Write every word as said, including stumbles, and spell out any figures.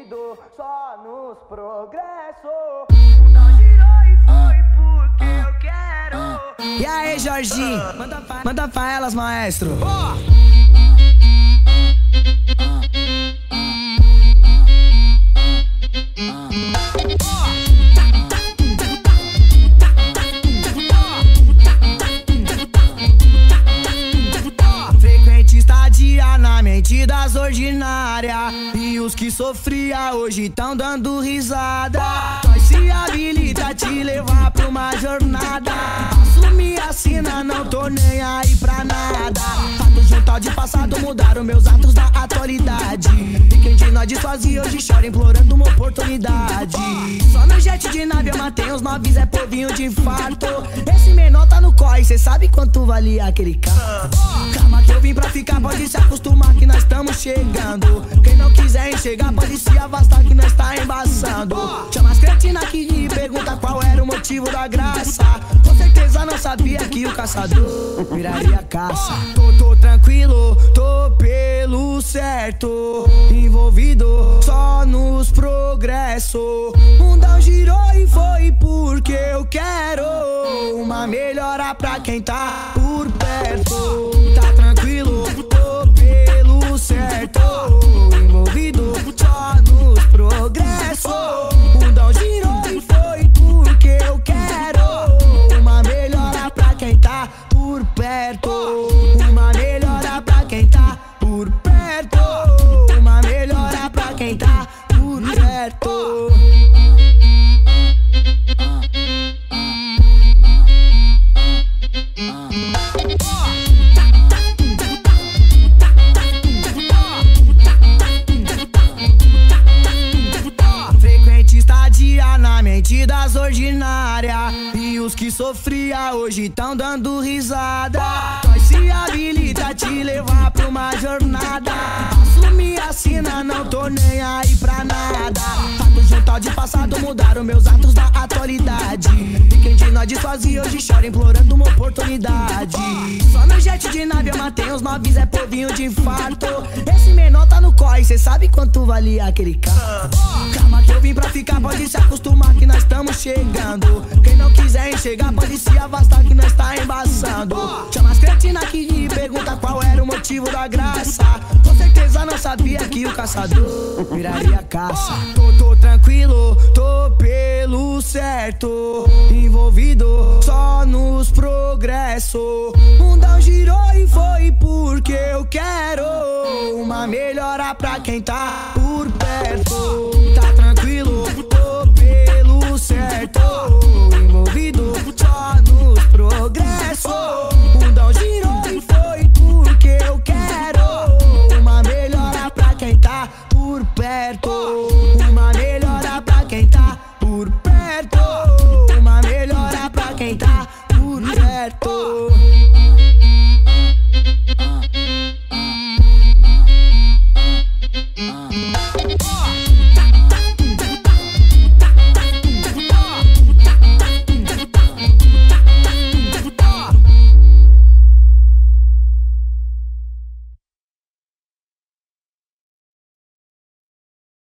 envolvido só nos progressos. Não girou e foi porque eu quero. E aí, Jorginho, manda, manda pra elas, maestro. Oh! Na mente das ordinárias, e os que sofria hoje tão dando risada. Nós se habilita a te levar pra uma jornada. Assumi a sina, não tô nem aí pra nada. Fatos de um tal de passado mudaram meus atos da atualidade. E quem de nós desfazia hoje chora implorando uma oportunidade. Só no jet de nave eu matei uns noves, é povinho de infarto. Esse menor tá no corre, cê sabe quanto valia aquele carro? Calma que eu vim pra ficar, pode se acostumar que nós estamos chegando. Quem não quiser enxergar pode se afastar que nós tá embaçando. Chama as cretinas aqui e pergunta qual era o motivo da graça. Com certeza não sabia que o caçador viraria caça. Tô, tô tranquilo, tô pelo certo, envolvido só nos progressos. Mundão girou e foi porque eu quero uma melhora pra quem tá por perto. Tá tranquilo, tô pelo certo, envolvido só nos progressos. Mundão girou e foi porque eu quero uma melhora pra quem tá por perto. Uma melhora pra quem tá por perto. Uma melhora pra quem tá por perto. Na mente das ordinárias, e os que sofria hoje tão dando risada. Nós se habilita a te levar pra uma jornada. Assumi a sina, não tô nem aí pra nada. Fatos de um tal de passado mudaram meus atos da atualidade. E quem de nós desfazia hoje chora implorando uma oportunidade. Só no jet de nave eu matei uns noves, é povinho de infarto. Esse menor tá no corre, cê sabe quanto valia aquele carro? Calma que eu vim pra ficar, pode se acostumar que nós estamos chegando. Quem não quiser enxergar pode se afastar que nós tá embaçando. Chama as cretinas aqui e pergunta qual era o motivo da graça. Com certeza não sabia que o caçador viraria caça. Tô, tô tranquilo, tô pelo certo, envolvido só nos progressos. Mundão girou e foi porque eu quero uma melhora pra quem tá por perto. Tá tranquilo, tô pelo certo, envolvido só nos progressos. Mundão girou e foi porque eu quero uma melhora pra quem tá por perto. Uma melhora pra quem tá por perto. Uma melhora pra quem tá por perto.